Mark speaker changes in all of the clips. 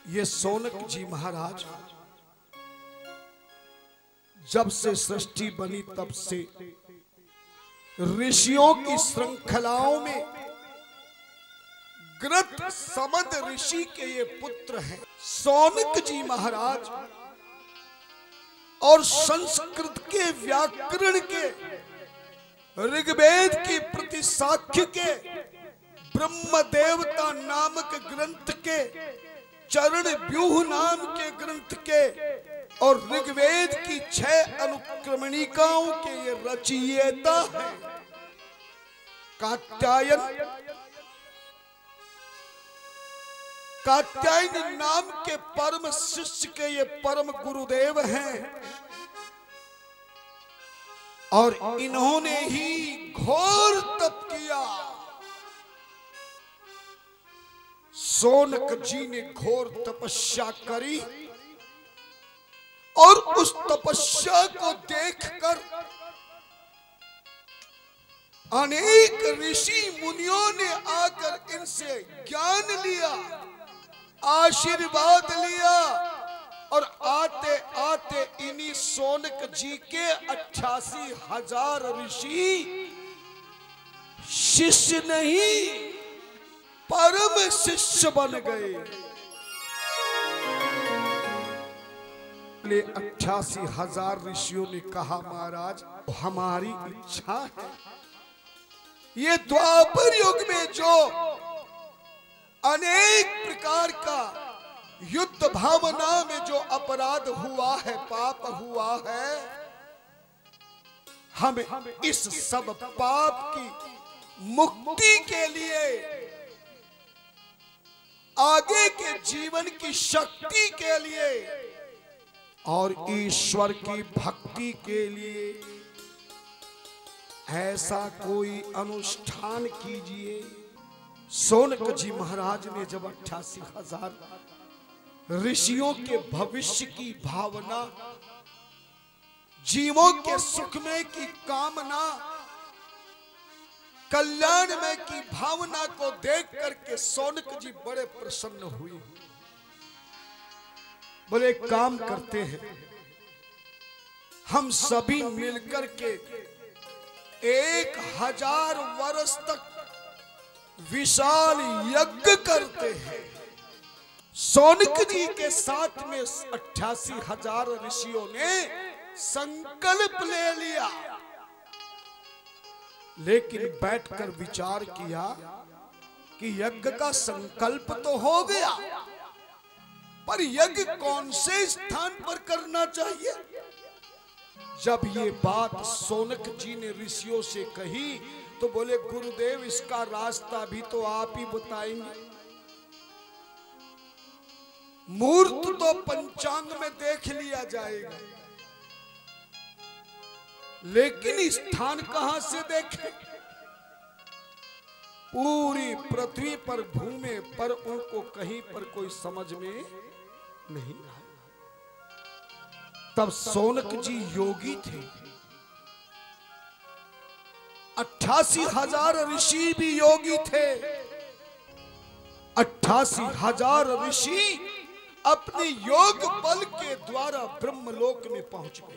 Speaker 1: ये शौनक जी महाराज जब से सृष्टि बनी तब से ऋषियों की श्रृंखलाओं में ग्रत समद ऋषि के ये पुत्र हैं शौनक जी महाराज। और संस्कृत के व्याकरण के, ऋग्वेद की प्रतिसाख्य के, ब्रह्म देवता नामक ग्रंथ के, चरण व्यूह नाम के ग्रंथ के और ऋग्वेद की 6 अनुक्रमणिकाओं के ये रचयिता है कात्यायन नाम के परम शिष्य के ये परम गुरुदेव हैं। और इन्होंने ही घोर तप किया। शौनक जी ने घोर तपस्या करी और उस तपस्या को देखकर अनेक ऋषि मुनियों ने आकर इनसे ज्ञान लिया, आशीर्वाद लिया और आते आते इन्हीं शौनक जी के 88,000 ऋषि शिष्य नहीं परम शिष्य बन गए। 88,000 ऋषियों ने कहा महाराज हमारी इच्छा है ये द्वापर युग में जो अनेक प्रकार का युद्ध भावना में जो अपराध हुआ है, पाप हुआ है, हमें इस सब पाप की मुक्ति के लिए, आगे के जीवन की शक्ति के लिए और ईश्वर की भक्ति के लिए ऐसा कोई अनुष्ठान कीजिए। शौनक जी महाराज ने जब 88,000 ऋषियों के भविष्य की भावना, जीवों के सुख में की कामना, कल्याण में की भावना को देख करके शौनक जी बड़े प्रसन्न हुए। बोले काम करते हैं हम सभी मिलकर के 1000 वर्ष तक विशाल यज्ञ करते हैं। शौनक जी के साथ में 88,000 ऋषियों ने संकल्प ले लिया, लेकिन बैठकर विचार किया कि यज्ञ का संकल्प तो हो गया, पर यज्ञ कौन से स्थान पर करना चाहिए। जब ये बात शौनक जी ने ऋषियों से कही तो बोले गुरुदेव इसका रास्ता भी तो आप ही बताएंगे। मुहूर्त तो पंचांग में देख लिया जाएगा, लेकिन स्थान कहां से देखें। पूरी पृथ्वी पर घूमे पर उनको कहीं पर कोई समझ में नहीं आया। तब शौनक जी योगी थे, 88,000 ऋषि भी योगी थे। 88,000 ऋषि अपने योग बल के द्वारा ब्रह्मलोक में पहुंच गए।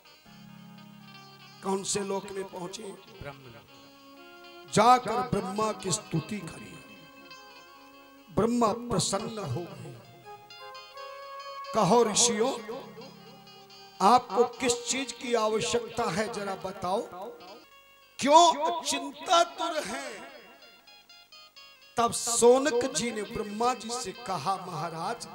Speaker 1: कौन से लोक में पहुंचे? ब्रह्मलोक। जाकर ब्रह्मा की स्तुति करी, ब्रह्मा प्रसन्न हो गए। कहो ऋषियों आपको किस चीज की आवश्यकता है जरा बताओ, क्यों चिंतातुर हैं। तब शौनक जी ने ब्रह्मा जी से कहा महाराज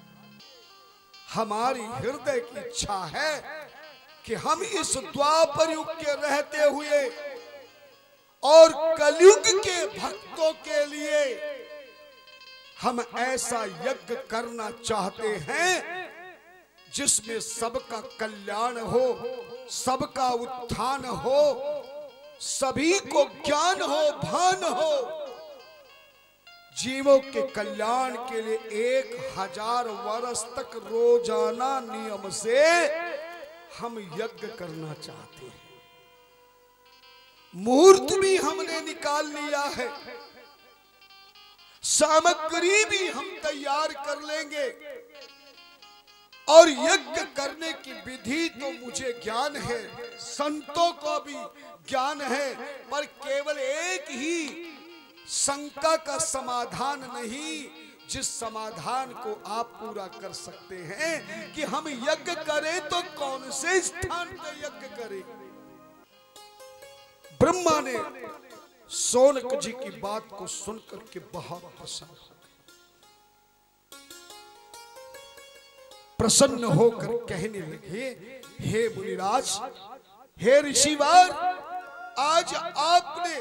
Speaker 1: हमारी हृदय की इच्छा है कि हम इस द्वापर युग के रहते हुए और कलयुग के भक्तों के लिए हम ऐसा यज्ञ करना चाहते हैं जिसमें सबका कल्याण हो, सबका उत्थान हो, सभी को ज्ञान हो, भान हो। जीवों के कल्याण के लिए 1000 वर्ष तक रोजाना नियम से हम यज्ञ करना चाहते हैं। मुहूर्त भी हमने निकाल लिया है, सामग्री भी हम तैयार कर लेंगे और यज्ञ करने की विधि तो मुझे ज्ञान है, संतों को भी ज्ञान है, पर केवल एक ही शंका का समाधान नहीं, जिस समाधान को आप पूरा कर सकते हैं कि हम यज्ञ करें तो कौन से स्थान पर यज्ञ करें। ब्रह्मा ने शौनक जी की बात को सुनकर के बहुत प्रसन्न होकर कहने लगे, हे मुनिराज, हे ऋषिवर, आज आपने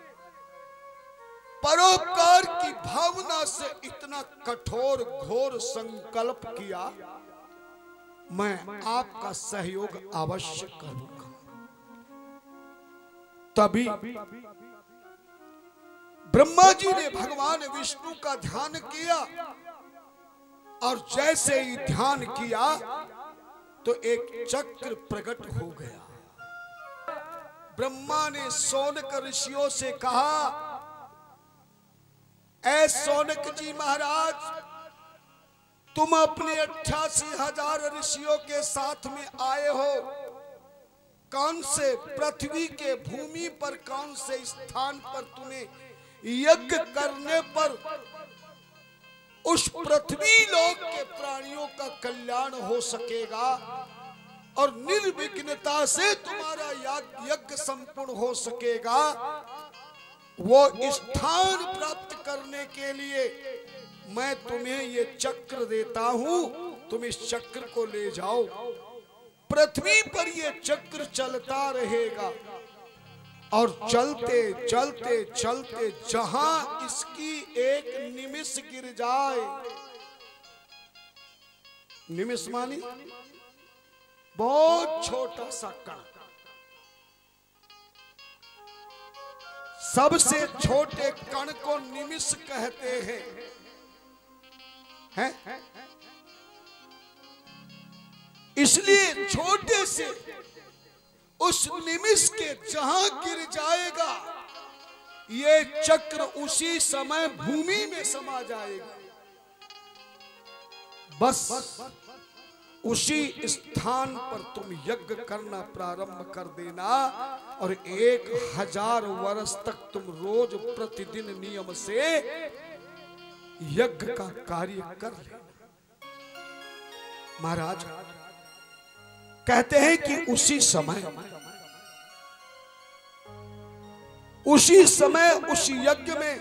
Speaker 1: परोपकार की भावना से इतना कठोर घोर संकल्प किया, मैं आपका सहयोग अवश्य करूंगा। तभी ब्रह्मा जी ने भगवान विष्णु का ध्यान किया और जैसे ही ध्यान किया तो एक चक्र प्रकट हो गया। ब्रह्मा ने शौनक ऋषियों से कहा, ऐ शौनक जी महाराज, तुम अपने 88,000 ऋषियों के साथ में आए हो, कौन से पृथ्वी के भूमि पर, कौन से स्थान पर तुम्हें यज्ञ करने पर उस पृथ्वी लोक के प्राणियों का कल्याण हो सकेगा और निर्विघ्नता से तुम्हारा यज्ञ संपूर्ण हो सकेगा। वो स्थान प्राप्त करने के लिए मैं तुम्हें ये चक्र देता हूं, तुम इस चक्र को ले जाओ। पृथ्वी पर ये चक्र चलता रहेगा और चलते चलते चलते जहां इसकी एक निमिष गिर जाए, निमिष मानी बहुत छोटा सा कण, सबसे छोटे कण को निमिष कहते हैं? इसलिए छोटे से उस निमिष के जहां गिर जाएगा ये चक्र उसी समय भूमि में समा जाएगा। बस उसी स्थान पर तुम यज्ञ करना प्रारंभ कर देना और 1000 वर्ष तक तुम रोज प्रतिदिन नियम से यज्ञ का कार्य कर लेना। महाराज कहते हैं कि उसी समय उस यज्ञ में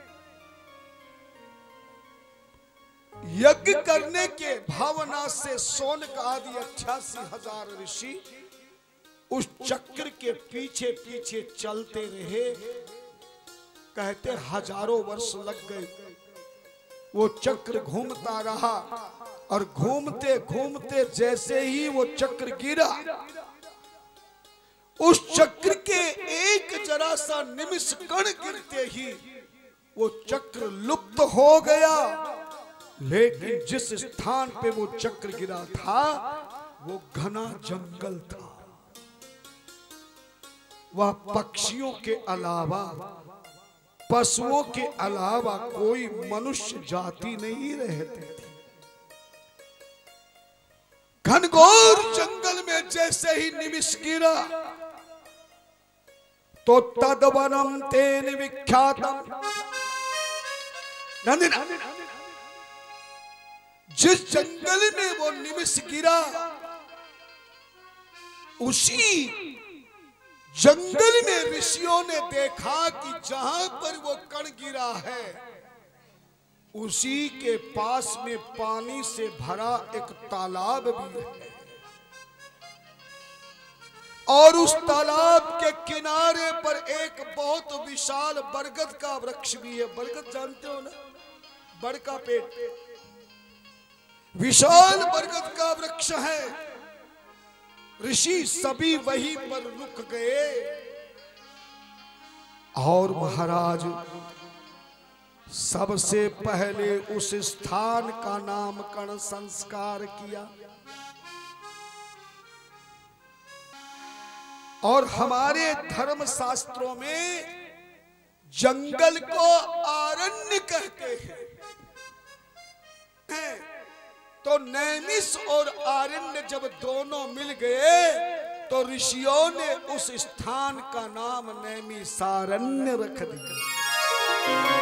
Speaker 1: यज्ञ करने के भावना से शौनक आदि 88,000 ऋषि उस चक्र के पीछे पीछे चलते रहे। कहते हजारों वर्ष लग गए, वो चक्र घूमता रहा और घूमते घूमते जैसे ही वो चक्र गिरा, उस चक्र के एक जरा सा निमिष कण गिरते ही वो चक्र लुप्त हो गया। लेकिन जिस स्थान पे वो चक्र गिरा था वो घना जंगल था, वह पक्षियों के अलावा, पशुओं के अलावा कोई मनुष्य जाति नहीं रहते थे। घनघोर जंगल में जैसे ही निमिष गिरा तो तदवनम तेन विख्यातम, जिस जंगल में वो निमिष गिरा उसी जंगल में ऋषियों ने देखा कि जहां पर वो कण गिरा है उसी के पास में पानी से भरा एक तालाब भी है और उस तालाब के किनारे पर एक बहुत विशाल बरगद का वृक्ष भी है। बरगद जानते हो ना, बड़ का पेड़, विशाल बरगद का वृक्ष है। ऋषि सभी वहीं पर रुक गए और महाराज सबसे पहले उस स्थान का नामकरण संस्कार किया और हमारे धर्म शास्त्रों में जंगल को आरण्य कहते हैं। तो नैमिष और आरण्य जब दोनों मिल गए तो ऋषियों ने उस स्थान का नाम नैमिषारण्य रख दिया।